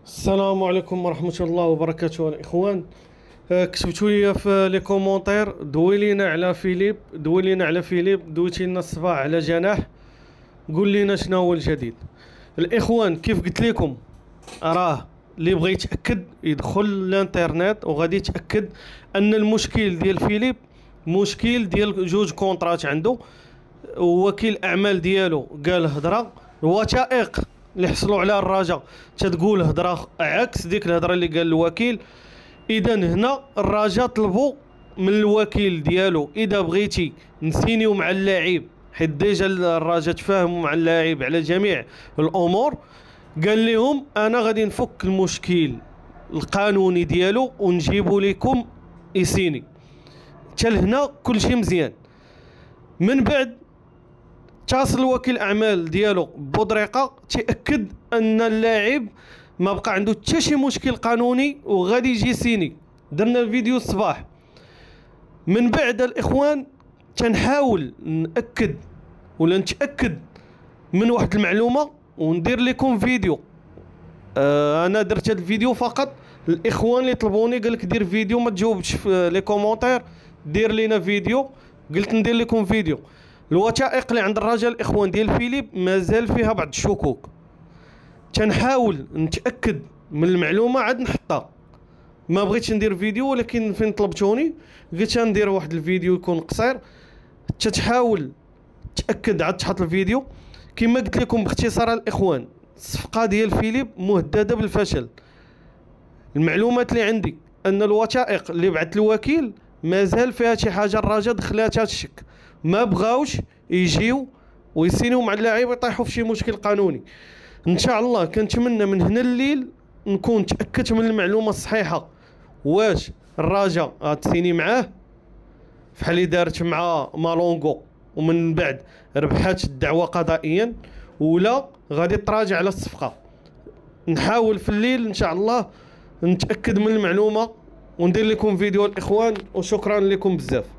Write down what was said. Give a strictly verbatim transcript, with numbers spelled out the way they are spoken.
السلام عليكم ورحمة الله وبركاته الإخوان. آه، كتبتوا لي في لي كومونتير دوي لينا على فيليب دوي لينا على فيليب دويتي لنا الصباح على جناح. قول لنا شنو هو الجديد. الإخوان كيف قلت لكم، راه اللي بغى يتأكد يدخل الانترنت وغادي يتأكد أن المشكل ديال فيليب مشكل ديال جوج كونطرات عنده. وكيل الأعمال ديالو قال هضرة، الوثائق اللي حصلوا على الرجاء تتقول هضره عكس ديك الهضره اللي قال الوكيل. اذا هنا الرجاء طلبوا من الوكيل ديالو اذا بغيتي نسينيو مع اللاعب، حيت ديجا الرجاء تفاهموا مع اللاعب على جميع الامور. قال لهم انا غادي نفك المشكل القانوني ديالو ونجيبوا لكم يسيني. حتى لهنا كلشي مزيان. من بعد اتصل وكيل الاعمال ديالو بودريقه تاكد ان اللاعب ما بقى عنده حتى شي مشكل قانوني وغادي يجي سيني. درنا الفيديو الصباح. من بعد الاخوان تنحاول ناكد ولا نتاكد من واحد المعلومه وندير لكم فيديو. آه انا درت هذا الفيديو فقط الاخوان اللي طلبوني، قال لك دير فيديو ما تجاوبش في لي كومونتير، دير لينا فيديو. قلت ندير لكم فيديو. الوثائق اللي عند الرجاء الاخوان ديال فيليب مازال فيها بعض الشكوك. تنحاول نتاكد من المعلومه عاد نحطها. ما بغيتش ندير فيديو، ولكن فين طلبتوني قلت ندير واحد الفيديو يكون قصير تتحاول تاكد عاد تحط الفيديو. كما قلت لكم باختصار الاخوان، الصفقه ديال فيليب مهدده بالفشل. المعلومات اللي عندي ان الوثائق اللي بعث الوكيل مازال فيها شي حاجه الرجاء دخلاتها الشك، ما بغاوش يجيو ويسينيو مع اللاعب ويطيحوا في شي مشكل قانوني. ان شاء الله كنتمنى من هنا الليل نكون تاكدت من المعلومه الصحيحه، واش الرجاء غتسيني معاه بحال اللي دارت مع مالونغو ومن بعد ربحات الدعوه قضائيا، ولا غادي تراجع على الصفقه. نحاول في الليل ان شاء الله نتاكد من المعلومه وندير لكم فيديو الاخوان، وشكرا لكم بزاف.